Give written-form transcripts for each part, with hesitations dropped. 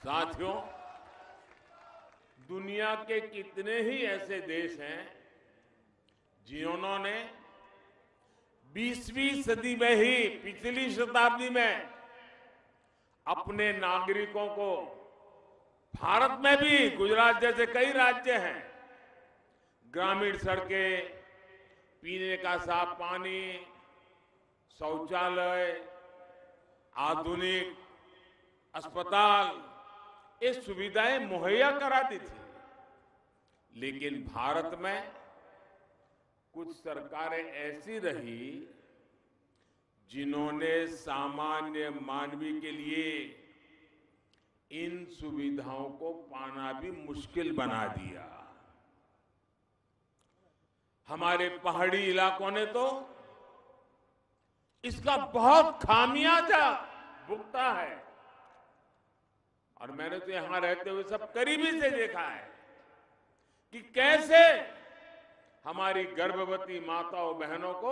साथियों, दुनिया के कितने ही ऐसे देश हैं जिन्होंने 20वीं सदी में ही, पिछली शताब्दी में अपने नागरिकों को, भारत में भी गुजरात जैसे कई राज्य हैं, ग्रामीण सड़कें, पीने का साफ पानी, शौचालय, आधुनिक अस्पताल, ये सुविधाएं मुहैया कराती थी। लेकिन भारत में कुछ सरकारें ऐसी रही जिन्होंने सामान्य मानवी के लिए इन सुविधाओं को पाना भी मुश्किल बना दिया। हमारे पहाड़ी इलाकों ने तो इसका बहुत खामियाजा भुगता है और मैंने तो यहां रहते हुए सब करीबी से देखा है कि कैसे हमारी गर्भवती माताओं बहनों को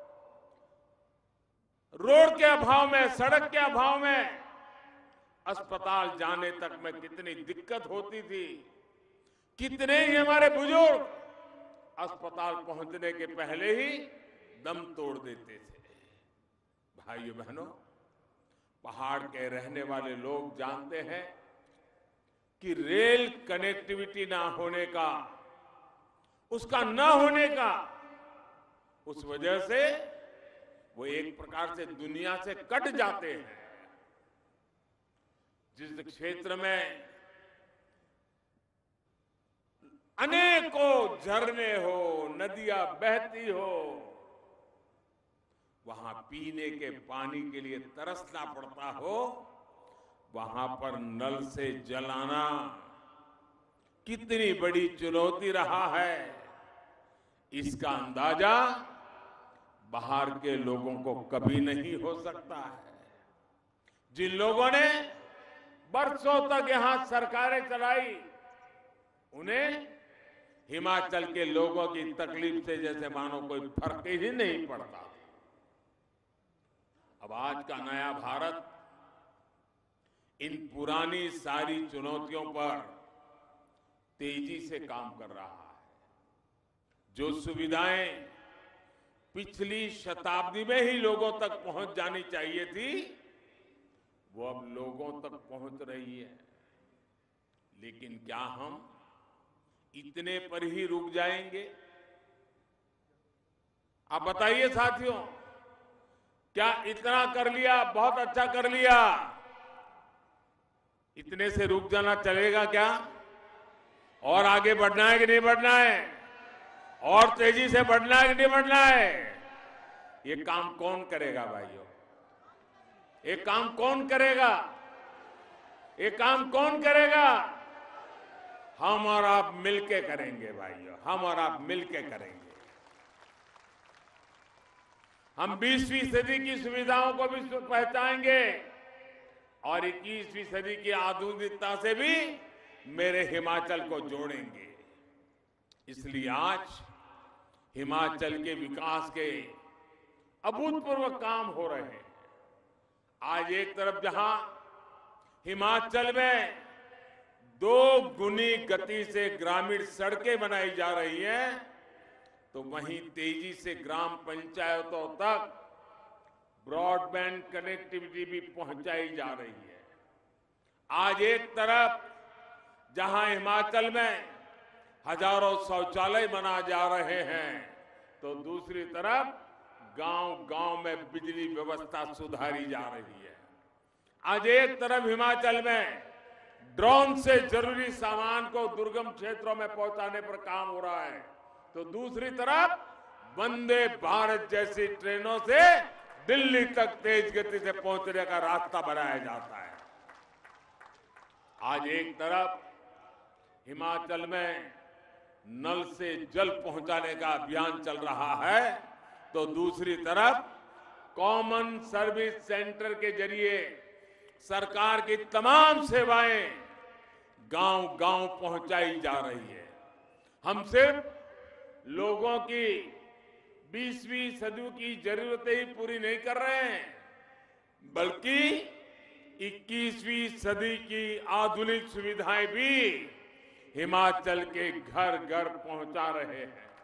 रोड के अभाव में, सड़क के अभाव में अस्पताल जाने तक में कितनी दिक्कत होती थी। कितने ही हमारे बुजुर्ग अस्पताल पहुंचने के पहले ही दम तोड़ देते थे। भाइयों बहनों, पहाड़ के रहने वाले लोग जानते हैं कि रेल कनेक्टिविटी ना होने का, उसका न होने का, उस वजह से वो एक प्रकार से दुनिया से कट जाते हैं। जिस क्षेत्र में अनेकों झरने हो, नदियां बहती हो, वहां पीने के पानी के लिए तरसना पड़ता हो, वहां पर नल से जल आना कितनी बड़ी चुनौती रहा है, इसका अंदाजा बाहर के लोगों को कभी नहीं हो सकता है। जिन लोगों ने बरसों तक यहां सरकारें चलाई, उन्हें हिमाचल के लोगों की तकलीफ से जैसे मानो कोई फर्क ही नहीं पड़ता। अब आज का नया भारत इन पुरानी सारी चुनौतियों पर तेजी से काम कर रहा है। जो सुविधाएं पिछली शताब्दी में ही लोगों तक पहुंच जानी चाहिए थी, वो अब लोगों तक पहुंच रही है। लेकिन क्या हम इतने पर ही रुक जाएंगे? आप बताइए साथियों, क्या इतना कर लिया, बहुत अच्छा कर लिया, इतने से रुक जाना चलेगा क्या? और आगे बढ़ना है कि नहीं बढ़ना है? और तेजी से बढ़ना है कि नहीं बढ़ना है? ये काम कौन करेगा भाइयों? ये काम कौन करेगा? ये काम कौन करेगा? हम और आप मिलके करेंगे भाइयों, हम और आप मिलके करेंगे। हम 20वीं सदी की सुविधाओं को भी पहचानेंगे और 21वीं सदी की आधुनिकता से भी मेरे हिमाचल को जोड़ेंगे। इसलिए आज हिमाचल के विकास के अभूतपूर्व काम हो रहे हैं। आज एक तरफ जहां हिमाचल में 2 गुनी गति से ग्रामीण सड़कें बनाई जा रही हैं, तो वहीं तेजी से ग्राम पंचायतों तक ब्रॉडबैंड कनेक्टिविटी भी पहुंचाई जा रही है। आज एक तरफ जहां हिमाचल में हजारों शौचालय बना जा रहे हैं, तो दूसरी तरफ गांव-गांव में बिजली व्यवस्था सुधारी जा रही है। आज एक तरफ हिमाचल में ड्रोन से जरूरी सामान को दुर्गम क्षेत्रों में पहुंचाने पर काम हो रहा है, तो दूसरी तरफ वंदे भारत जैसी ट्रेनों से दिल्ली तक तेज गति से पहुंचने का रास्ता बनाया जाता है। आज एक तरफ हिमाचल में नल से जल पहुंचाने का अभियान चल रहा है, तो दूसरी तरफ कॉमन सर्विस सेंटर के जरिए सरकार की तमाम सेवाएं गांव-गांव पहुंचाई जा रही है। हम सिर्फ लोगों की 20वीं सदी की जरूरतें ही पूरी नहीं कर रहे हैं, बल्कि 21वीं सदी की आधुनिक सुविधाएं भी हिमाचल के घर घर पहुंचा रहे हैं।